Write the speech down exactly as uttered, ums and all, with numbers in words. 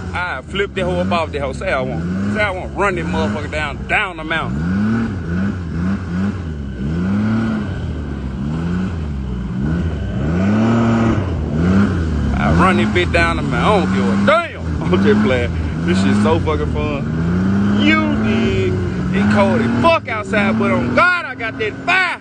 I flip that hoe up off that hoe. Say I want. Say I want to run this motherfucker down, down the mountain. I run this bitch down the mountain. I don't give a damn. I'm just playing. This shit so fucking fun. You dig? It cold as fuck outside, but on God, I got that fire.